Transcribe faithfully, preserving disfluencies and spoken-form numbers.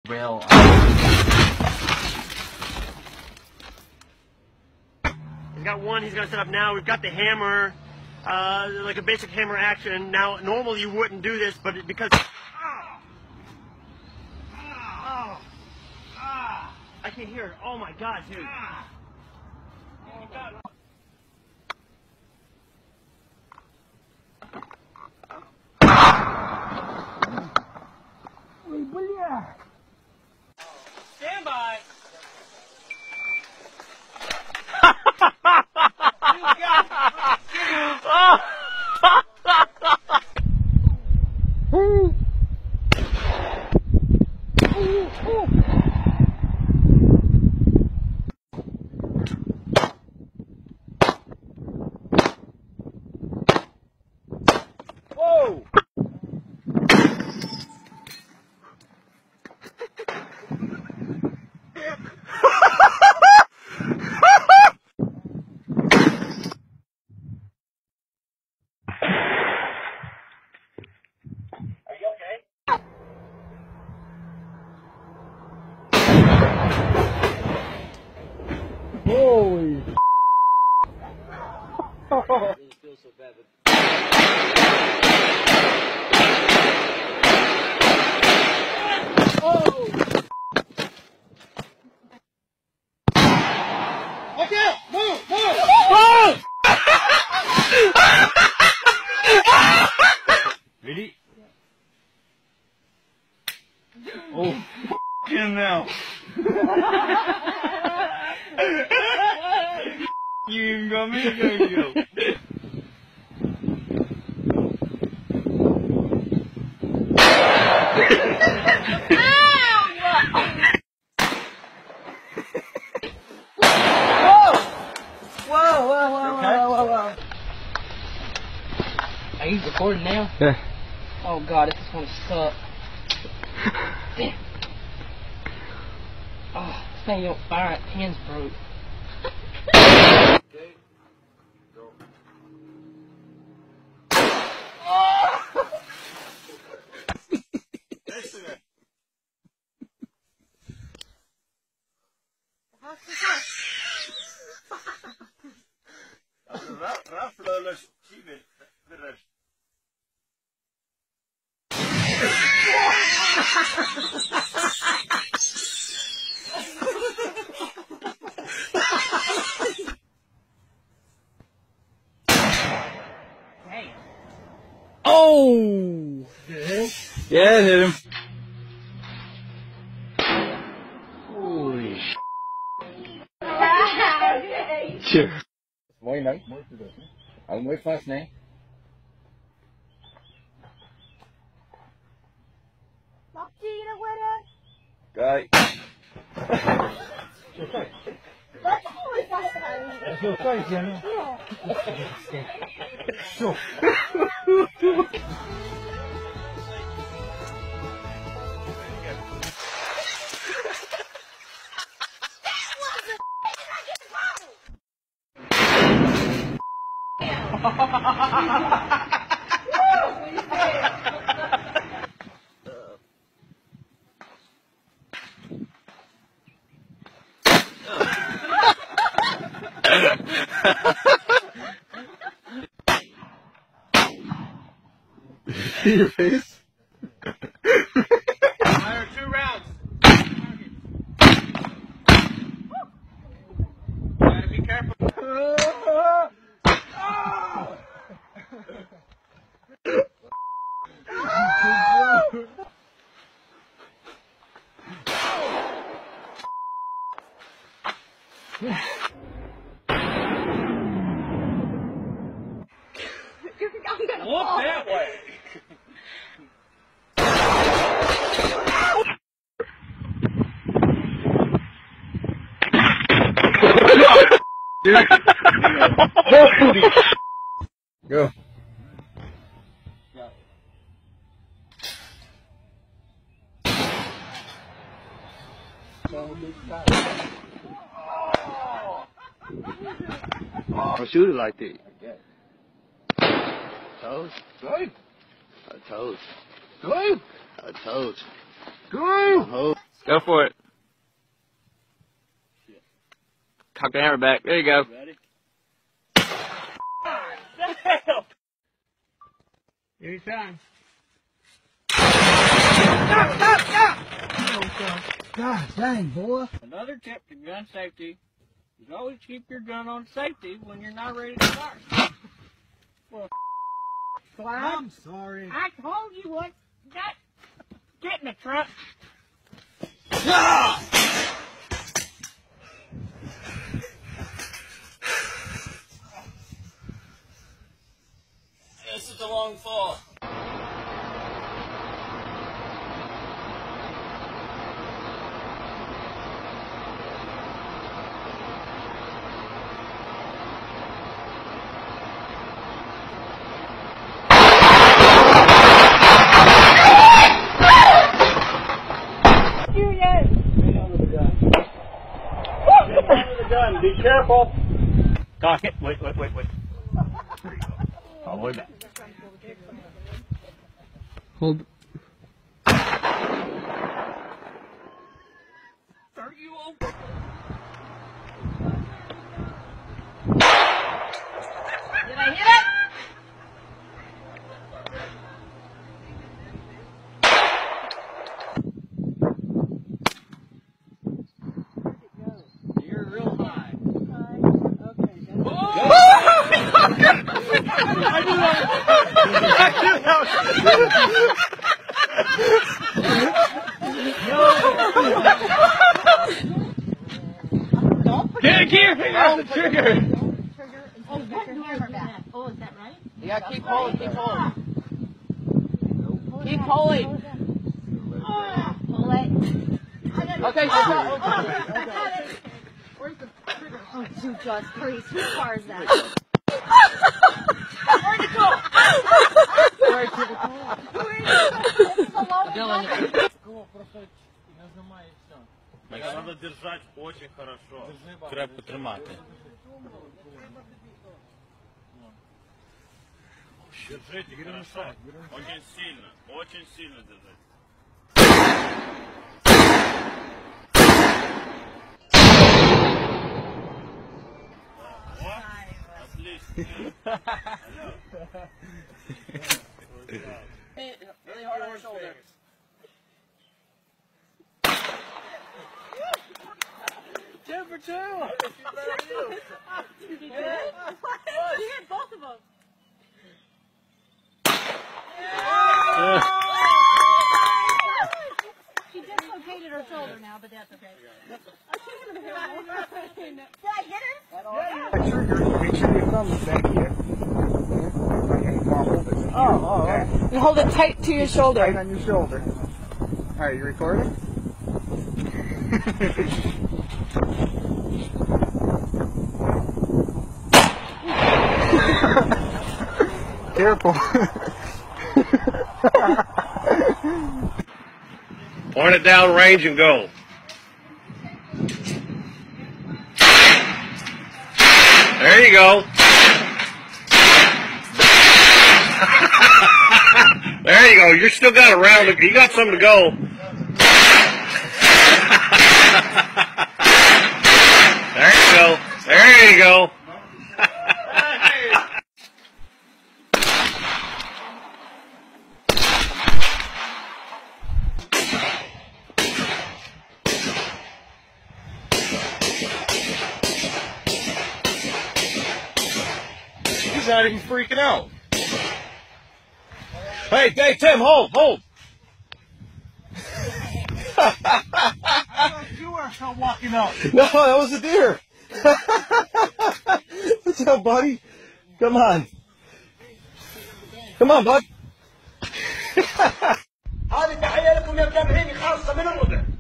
Well, he's got one he's going to set up now. We've got the hammer, uh, like a basic hammer action. Now, normally you wouldn't do this, but it, because... Oh, oh, oh, I can hear it. Oh my God, dude. Oh my God. Stand by. You got Whoa! holy. It feels so bad, but... Oh! Watch out! Move! Move! Move! Ready? Oh, f***ing now. You even got me going, yo. Whoa, whoa, whoa, okay? whoa, whoa, whoa. Are you recording now? Yeah. Oh God, this is gonna suck. Damn. Oh, this thing don't fire, its pins broke. Okay. Go. Excellent. Raflöðlaus tími fyrir. Hey. Oh! Yeah, it hit him. Holy sh**. Sure. Mooi lang. Hou mooi vast, nee. Mag je nog worden? Kijk. Wat is mooi vasthouden? Dat is wel kijk, Jenny. Ja. Zo. See your face? Fire two rounds. Gotta be careful. I'm gonna Look fall. that way. Go. I'll shoot it like that. Toes? Go. Uh, toes. Go. Uh, toes. Go. Go for it. Cock the hammer back. There you go. Ready? Here he's time. God dang, boy. Another tip to gun safety is always keep your gun on safety when you're not ready to fire. Well, I'm sorry. I told you what. Get, get in the truck. This is a long fall. Be careful. Cock it. Wait, wait, wait, wait. All the way back. Hold. Are you open? Did I hit it? You're real high. I knew that. Get, get your finger off the trigger. Oh, put your hammer back. Oh, is that right? Yeah, keep holding, keep holding. Keep holding. Pull it. Okay, stop. Where's the trigger? Oh, shoot, Josh, please. Whose car is that? Where'd it go? Where'd it go? Dylan. Надо держать очень хорошо. Крепко тримати. Держите хорошо. Очень сильно. Очень сильно держите. Really hard on your shoulder. Two for two. You did? You hit both of them. She dislocated her shoulder now, but that's okay. Did I hit her? Make sure your, make sure your thumb is back here. Okay, now hold it. Oh, oh, Okay. You hold it tight to your shoulder. Right on your shoulder. Alright, you recording? Careful. Point it down range and go. There you go. There you go. You still got a round. You got something to go. There you go. There you go. He's not even freaking out. Hey, hey, Tim, hold, hold. You were walking up. No, that was a deer. What's up, buddy? Come on. Come on, bud. هذه تحية لكم يا متابعيني خاصة من الوضع.